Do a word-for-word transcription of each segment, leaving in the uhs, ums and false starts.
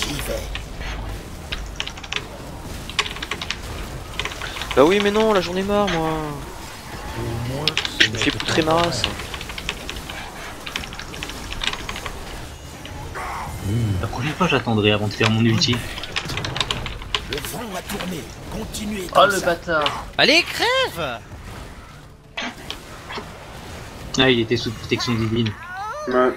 Bah oui mais non, là j'en ai marre moi. Je me fais poutrer ma race. La prochaine fois j'attendrai avant de faire mon ulti. Le vent a tourné. Continuez Oh comme le ça. bâtard. Allez, crève! Ah, il était sous protection divine. Ouais.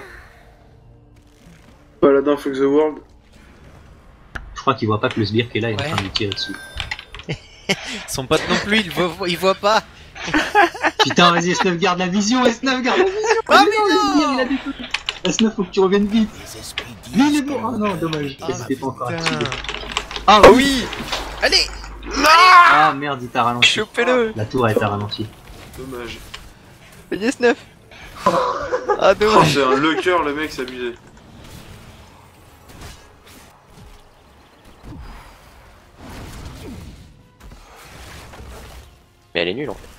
Paladin fuck the world. Je crois qu'il voit pas que le sbire qui est là, il est en Ouais. train de lui tirer dessus. Son pote non plus, il voit, il voit pas. Putain, vas-y, S neuf garde la vision, S neuf garde la vision. Ah, Oh, mais non, le non sbire, il a des trucs. S neuf, faut que tu reviennes vite. Les esprits Mais il est disent bon. que Ah non, dommage. Ah, C'était pas encore putain. activé. Ah Oh oui. oui. Allez! Ah merde, il t'a ralenti. Chopez-le. La tour a été ralentie. Dommage. Yes neuf. Ah Oh, dommage. c'est un locker, le mec, c'est abusé. Mais elle est nulle en fait.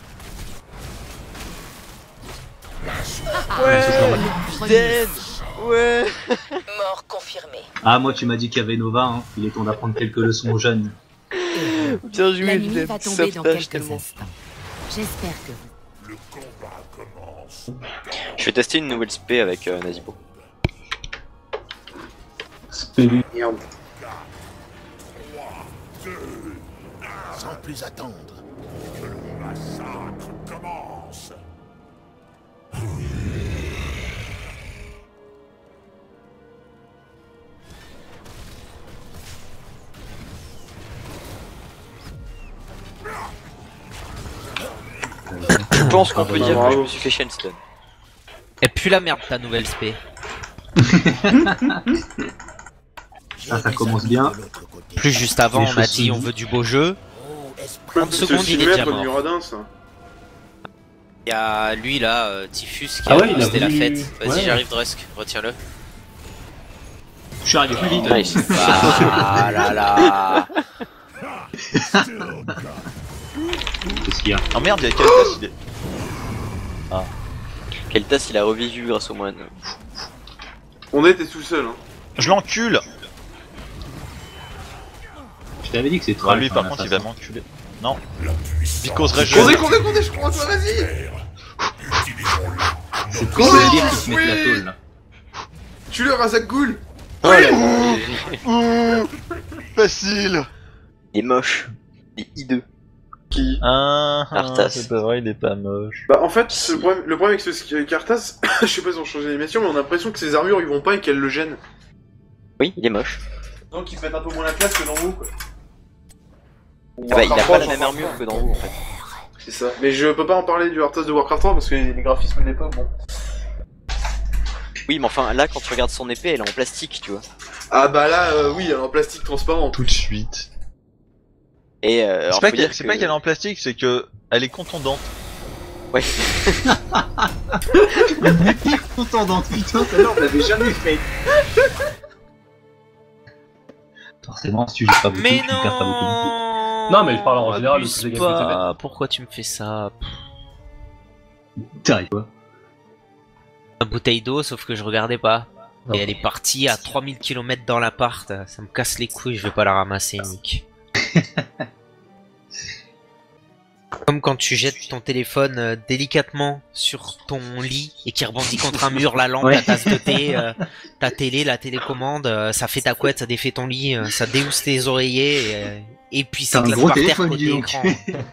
Ouais! Dead. Ouais. Mort confirmée. Ah, moi, tu m'as dit qu'il y avait Nova, hein. Il est temps d'apprendre quelques leçons aux jeunes. Bien La joué, nuit je va l'aime. tomber dans Sauvetage quelques tellement. instants. J'espère que vous... Je vais tester une nouvelle spé avec euh, Nazibo. Merde. sans plus attendre. Que le massacre commence. Je pense qu'on peut bah, dire que je bravo. me suis fait Shenstone. Et puis la merde ta nouvelle spé. Ah, ça commence bien. Plus juste avant Les on a choses dit sont on dites. veut du beau jeu. trente C'est secondes aussi il est le déjà maître du mort. Muradin, ça. Il y a lui là, euh, Typhus qui Ah a ouais, il a boosté la voulu- fête. Vas-y ouais. j'arrive Drusk, retiens-le. Je suis arrivé plus vite. Nice. Ah là là. Qu'est-ce qu'il y a? Oh merde, il y a Kaltas, il est. Keltas il a revécu grâce au moine. On était tout seul, hein. Je l'encule. Je t'avais dit que c'est trop. Ah, lui par contre il va m'enculer. Non. Because Rage. Condé, Condé, Condé, je crois en toi, vas-y. C'est Condé, le sbire qui se met la oui. tôle là. Tue-le, Razak Ghoul. Ouh, facile. Il est moche. Il est hideux. Qui Ah, Arthas. c'est pas vrai, il est pas moche. Bah en fait, le problème, le problème avec ce Kartas, je sais pas si on change d'animation, mais on a l'impression que ses armures ils vont pas et qu'elles le gênent. Oui, il est moche. Donc ils se mettent un peu moins la classe que dans vous, quoi. Ah bah, il a pas la même armure que dans vous en fait. C'est ça. Mais je peux pas en parler du Arthas de Warcraft trois parce que les graphismes de l'époque, bon. Oui, mais enfin là, quand tu regardes son épée, elle est en plastique, tu vois. Ah bah là, euh, oui, elle est en plastique transparent. Tout de suite. Et euh, alors, C'est pas faut qu'elle dire c'est que- pas qu'elle est en plastique, c'est que elle est contondante. Ouais. Contendante, putain, celle-là on l'avait jamais fait. Forcément, si tu joues pas beaucoup, Mais tu perds pas beaucoup de temps. non. Non, mais je parle en général de Abuse toutes les games que t'as pas. Pourquoi tu me fais ça? T'arrives quoi? La bouteille d'eau, sauf que je regardais pas. Non. Et elle est partie à trois mille kilomètres dans l'appart. Ça me casse les couilles, je vais pas la ramasser, Nick. Comme quand tu jettes ton téléphone euh, délicatement sur ton lit et qui rebondit contre un mur, la lampe, Ouais. la tasse de thé, euh, ta télé, la télécommande, euh, ça fait ta couette, ça défait ton lit, euh, ça déhousse tes oreillers et, euh, et puis T'as c'est un claque gros par terre téléphone, côté dis donc. écran.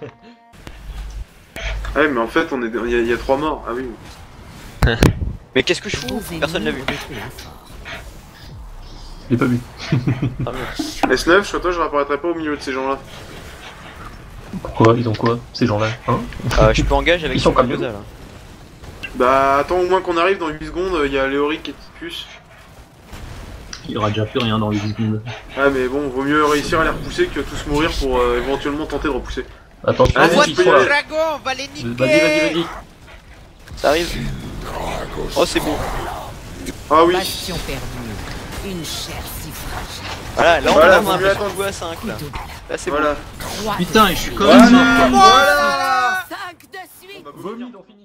Ouais, mais en fait, on est, il y, a- il y a trois morts. Ah oui. Mais qu'est-ce que je fous? Personne l'a vu. Je l'ai pas vu. Tant mieux. S neuf, je crois toi, je réapparaîtrai pas au milieu de ces gens-là. Quoi? Ils ont quoi? Ces gens-là? Hein? Euh, je peux engager avec Ils sont comme Yoda, nous. là. Bah attends au moins qu'on arrive dans huit secondes, il y a Léoric et Typhus. Il y aura déjà plus rien dans les dix secondes. Ah mais bon, vaut mieux réussir à les repousser que tous mourir pour euh, éventuellement tenter de repousser. Attention, Vas-y, ils tu peux y sont aller. là. Dragon, on va les niquer. Vas-y, vas-y, vas-y. Ça arrive. Oh, c'est beau. Ah oui. Passion perdue. Une chair si fragile. Voilà, là on Voilà, a faut l'impression mieux qu'on attendre. joue à cinq là. Là c'est bon. Voilà. Trois Putain, et je suis comme Voilà, ça. voilà. cinq de suite. Vomi d'en finir.